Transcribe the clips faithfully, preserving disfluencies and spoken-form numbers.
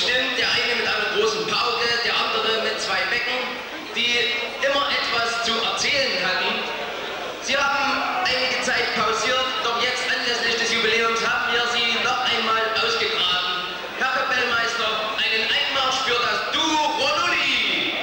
bestimmt, der eine mit einer großen Pauke, der andere mit zwei Becken, die immer etwas zu erzählen hatten. Sie haben einige Zeit pausiert, doch jetzt anlässlich des Jubiläums haben wir sie noch einmal ausgegraben. Herr Kapellmeister, einen Einmarsch für das Duo Ronuli!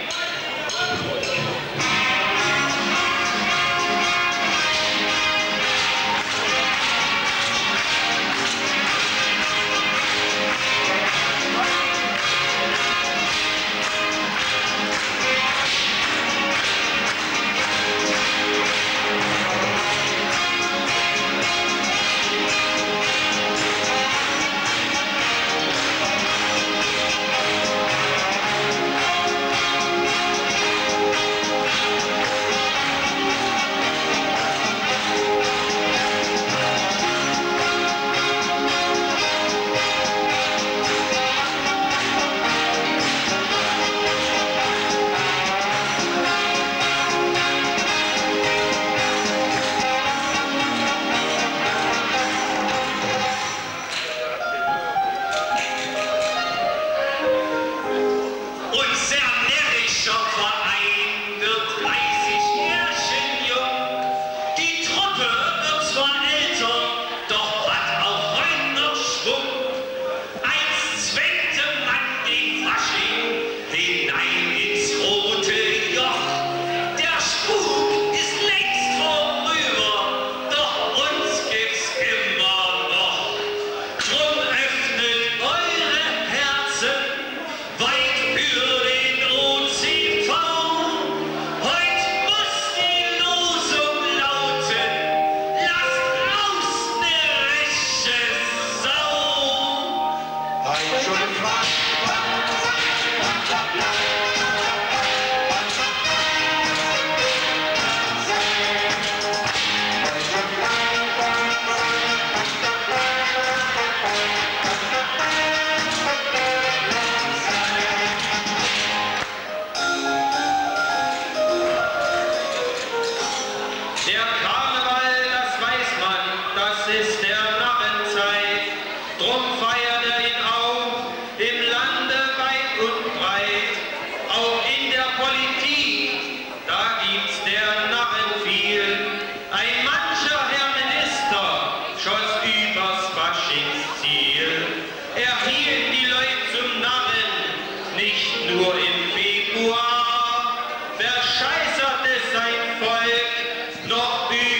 Nur im Februar verscheißerte sein Volk noch über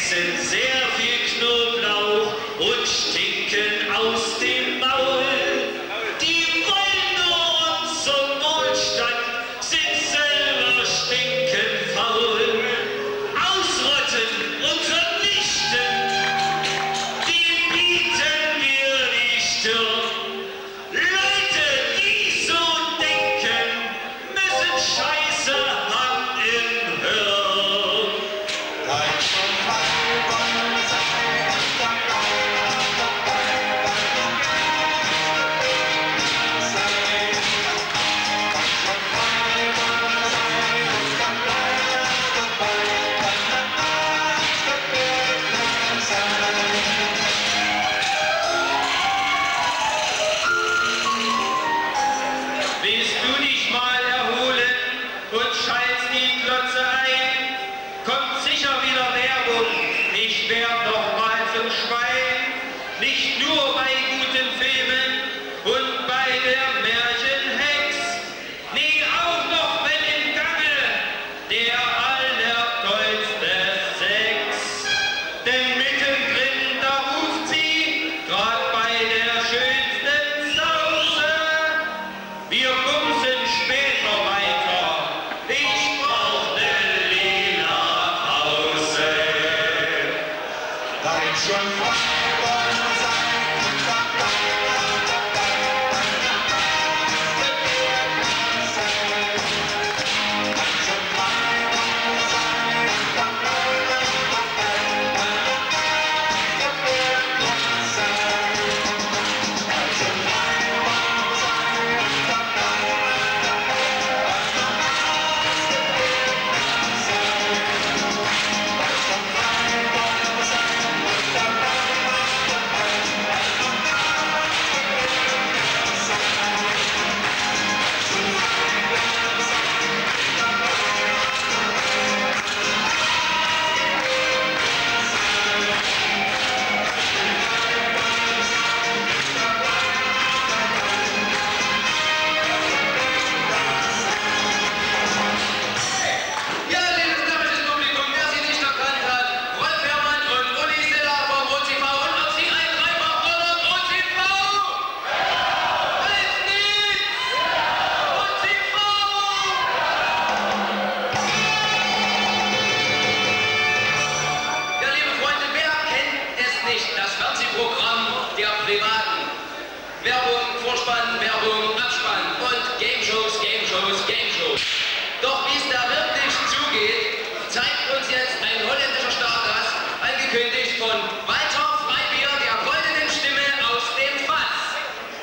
essen sehr viel Knoblauch und stinken aus dem Maul. Die wollen nur unseren Wohlstand, sind selber stinkenfaul. Ausrotten und vernichten, die bieten wir die Stirn. Leute, die so denken, müssen Scheiße haben im Hirn. Willst du dich mal erholen und schaltst die Klotze ein? Kommt sicher wieder Werbung, ich werd noch mal zum Schwein. Nicht nur bei guten Filmen und bei der Märchenhex. Nee, auch noch wenn im Gange der allertollste Sex. Denn mittendrin, da ruft sie, grad bei der schönsten Sause: Wir bumsen später weiter, ich brauch ne lila Pause. Dein schon Ja, liebes närrisches Publikum, wer sie nicht erkannt hat, Rolf Herrmann und Uli Siller vom O C V und ob sie ein dreifach fordern, O C V! Weiß nichts! O C V! Ja, liebe Freunde, wer kennt es nicht, das Fernsehprogramm der Privaten? Werbung, Vorspann, Werbung, Abspann und Game-Shows, Game-Shows, Game-Shows. Doch wie es da wirklich zugeht, zeigt uns jetzt ein holländischer Stargast, angekündigt von Walter Freibier, der goldenen Stimme aus dem Fass.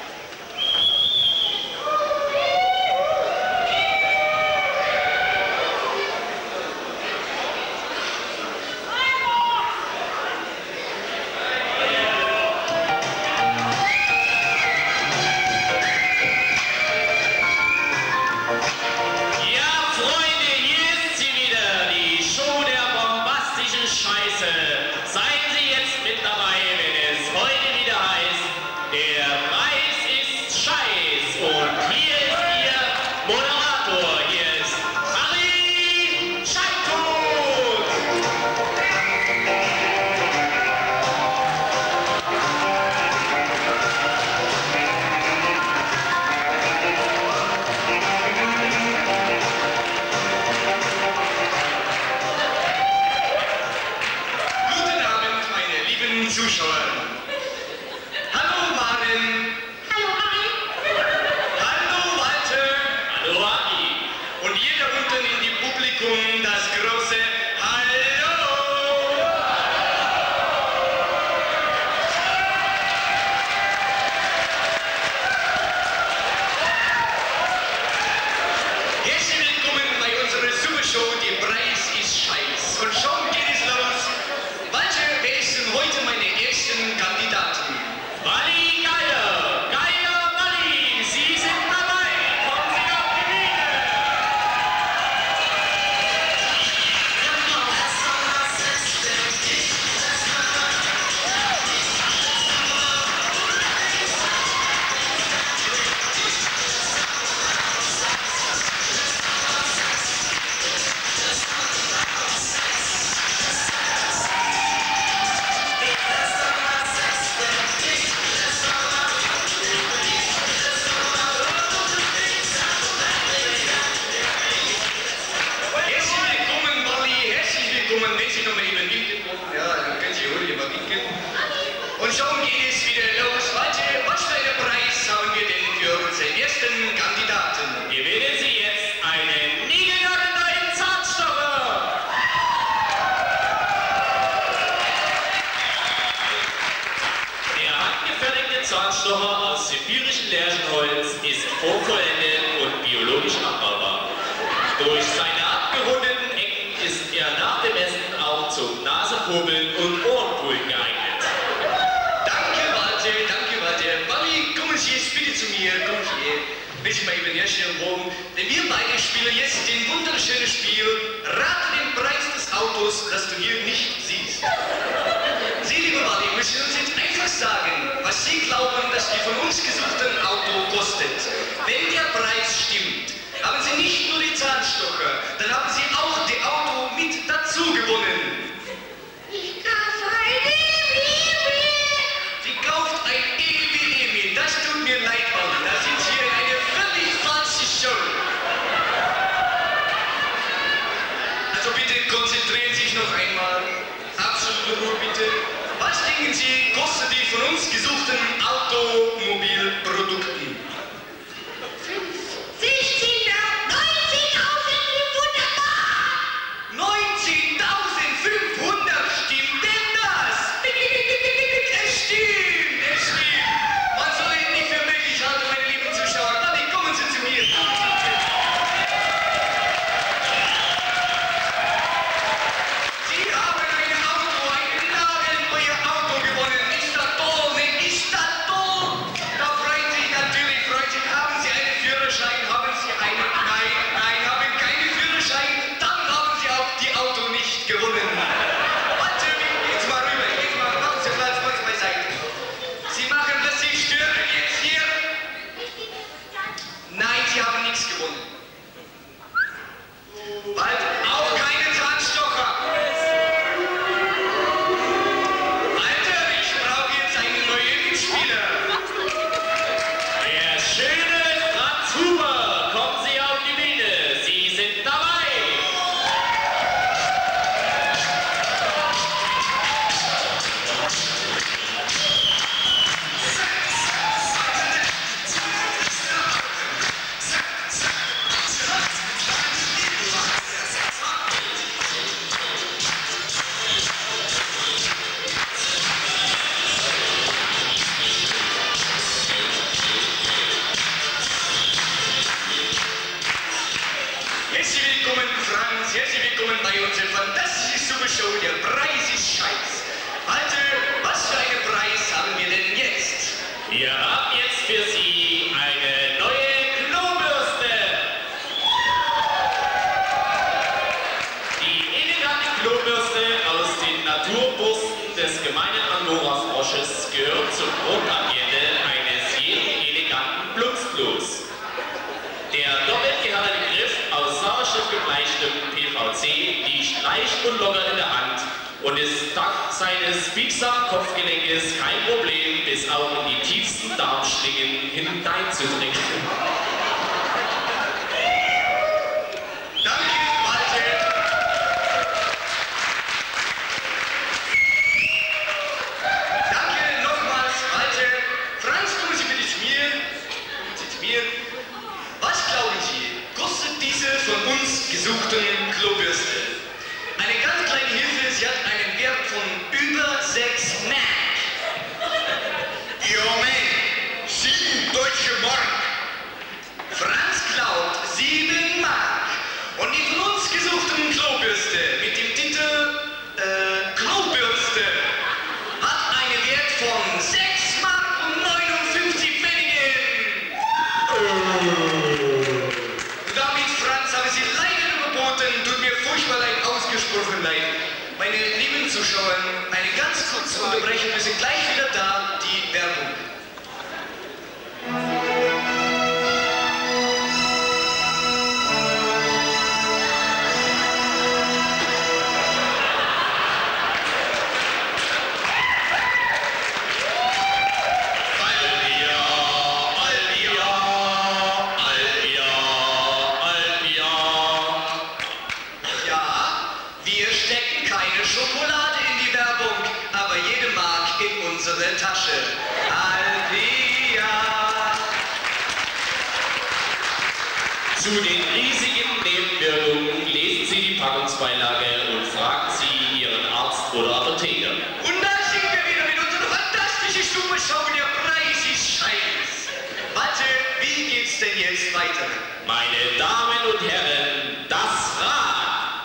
Ja, Freunde, hier ist sie wieder, die Show der bombastischen Scheiße. Seien Sie jetzt mit dabei, wenn es heute wieder heißt, der Preis ist Scheiß. Und hier ist Ihr Moderator, hier ist Harry Scheintod. Guten Abend, meine lieben Zuschauer. Hallo Maren. Hallo Harry. Hallo Walter. Hallo, Harry. Und jeder unten in die Publikum das große Hallo. Herzlich willkommen bei unserer Supershow, der Preis ist Scheiß. Und schon geht es los. Walter, wer ist denn heute meine ersten Kandidaten? und wenn Sie noch mal eben winken brauchen, ja, dann können Sie ruhig mal winken. Und schon geht es wieder los. Warte, was für einen Preis haben wir denn für unseren ersten Kandidaten? Gewinnen Sie jetzt einen niegelnagelneuen Zahnstocher! Der handgefertigte Zahnstocher aus sibirischem Lärchenholz ist hochvollendet und biologisch abbaubar. Durch seine abgerundeten Ecken ist er nach dem Essen auch zum Nasepobeln und Ohrenpullen geeignet. Danke, Walter, danke, Walter. Wally, kommen Sie jetzt bitte zu mir, kommen Sie her. Will Sie mal eben herstellen, oben. Denn wir beide spielen jetzt den wunderschönen Spiel Rate den Preis des Autos, das du hier nicht siehst. Sie, liebe Wally, müssen uns jetzt einfach sagen, was Sie glauben, dass die von uns gesuchten Auto kostet. Wenn der Preis stimmt, haben Sie nicht nur die Zahnstocher, dann haben Sie auch die Auto mit dazu gewonnen. Ich kaufe ein Baby. Sie kauft ein Ebi Ebi. Das tut mir leid, Wally. Da sind Sie in eine völlig falsche Show. Also bitte konzentrieren Sie sich noch einmal. Absolute Ruhe bitte. Was denken Sie, kostet die von uns gesuchten Automobilprodukten? neunzehntausendfünfhundert, stimmt denn das? Es stimmt, es stimmt. Man soll es nicht für möglich halten, meine lieben Zuschauer. Wally, kommen Sie zu mir. Sie haben ein Auto, ein nagelneues Auto gewonnen. Ist das toll, ne? Ist das toll? Da freuen Sie sich natürlich, freuen Sie. Haben Sie einen Führerschein? Haben Sie einen? Nein, nein, haben keinen Führerschein. Dann haben Sie auch die Auto nicht gewonnen. Warte, jetzt mal rüber, jetzt mal, machen Sie Platz, machen Sie beiseite. Sie machen das, Sie stören jetzt hier. Nein, Sie haben nichts gewonnen. Bald auch keine Zahnstocher. Alter, ich brauche jetzt einen neuen Mitspieler. Der schöne Franz Huber, kommen Sie auf die Bühne, Sie sind dabei! Herzlich willkommen, Franz. Herzlich willkommen bei unserer fantastischen Supershow. Der Preis ist Scheiß. Alter, was für einen Preis haben wir denn jetzt? Wir haben jetzt für Sie eine neue Klobürste. Die elegante Klobürste aus den Naturbürsten des gemeinen Angora-Frosches gehört zum Grundambiente eines jeden eleganten Plumpsklos. Der doppelt gehärtete Griff aus sauerstoffgebleichtem P V C liegt leicht und locker in der Hand und ist dank seines biegsamen Kopfgelenkes kein Problem, bis auch in die tiefsten Darmschlingen hineinzudringen. Danke, Walter. Danke nochmals, Walter. Franz, kommen Sie bitte zu mir. Kommen Sie zu mir. Was glauben Sie, kostet diese von uns gesuchten Klobürste? Eine ganz kleine Hilfe, sie hat einen Wert von über sechs Mark. Ja, Mann, sieben deutsche Mark. Franz glaubt sieben Mark. Und die von uns gesuchten Klobürste mit dem Titel äh, Klobürste hat einen Wert von sechs Mark und neunundfünfzig Pfennigen. Damit, Franz, habe Sie leider überboten. Tut mir furchtbar leid, ausgesprochen leid. Meine lieben Zuschauer, eine ganz kurze Unterbrechung. Wir sind gleich wieder da. Die Werbung. Albia, Albia, Albia, Albia. Ja, wir stecken keine Schokolade in die Werbung, aber jede Mark in unsere Tasche. Aldia! Zu den riesigen Nebenwirkungen lesen Sie die Packungsbeilage und fragen Sie Ihren Arzt oder Apotheker. Und da sind wir wieder mit unserer fantastischen Supershow, der Preis ist Scheiß. Warte, wie geht's denn jetzt weiter? Meine Damen und Herren, das Rad!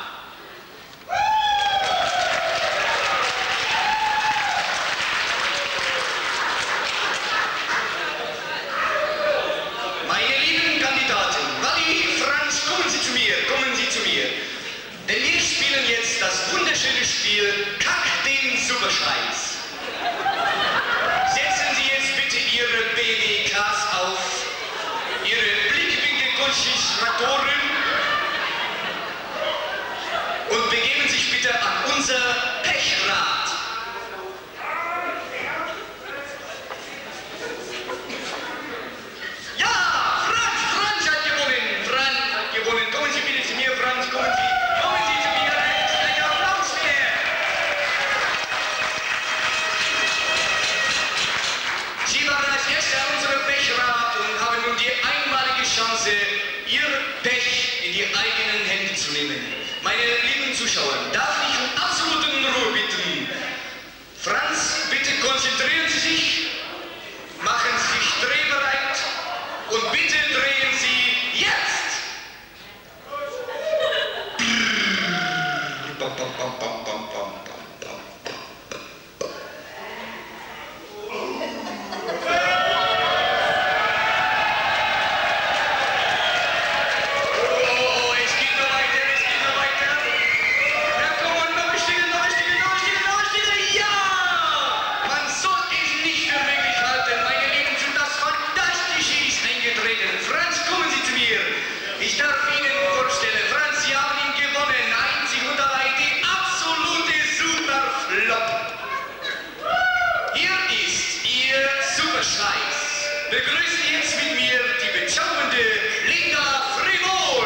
Meine lieben Kandidaten, Wally, Franz, kommen Sie zu mir, kommen Sie zu mir. Denn wir spielen jetzt das wunderschöne Spiel Kack den Superscheiß. Setzen Sie jetzt bitte Ihre B W Ks auf, Ihre Blickwinkelkonzentratoren und begeben sich bitte an unser Pechrad. Ja, Franz, Franz hat gewonnen, Franz hat gewonnen. Kommen Sie bitte zu mir, Franz, kommen Sie, kommen Sie zu mir, ein Applaus bitte. Sie waren als Erste an unserem Pechrad und haben nun die einmalige Chance, Ihr Pech in die eigenen Hände zu nehmen. Meine lieben Zuschauer, darf ich um absoluten Ruhe bitten? Franz, bitte konzentrieren Sie sich, machen Sie sich drehbereit und bitte drehen Sie jetzt! Bam, bam, bam, bam, bam, bam, bam. Oh, es geht noch weiter, es geht noch weiter. Na komm on, noch ein Stück, noch ein Stück, noch ein Stück, noch ein Stück. Ja! Man soll es nicht für möglich halten, meine Lieben, schon das Fantastische ist eingetreten. Franz, kommen Sie zu mir. Ich darf Ihnen vorstellen, Franz, Sie haben ihn gewonnen. Einzig und allein die absolute Superflop. Hier ist Ihr Superscheiß. Begrüßen jetzt mit mir die bezaubernde Linda Frivol.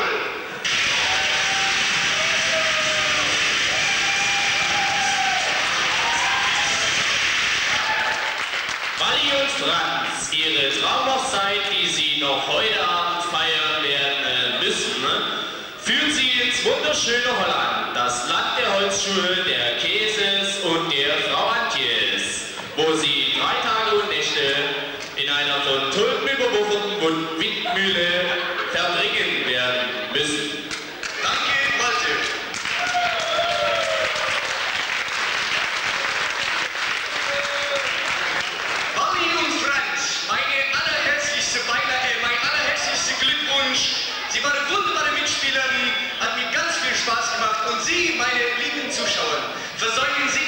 Wally und Franz, Ihre Traumhochzeit, die Sie noch heute Abend feiern werden müssen, führen Sie ins wunderschöne Holland, das Land der Holzschuhe, der Käses und der Frau Antjes, wo Sie drei Tage und Nächte in einer von Tulpen überwucherten Windmühle verbringen werden müssen. Danke, Walter. Wally und Franz, meine allerherzlichste Beilage, mein allerherzlichster Glückwunsch. Sie waren wunderbare Mitspieler, hat mir ganz viel Spaß gemacht. Und Sie, meine lieben Zuschauer, versäumen Sie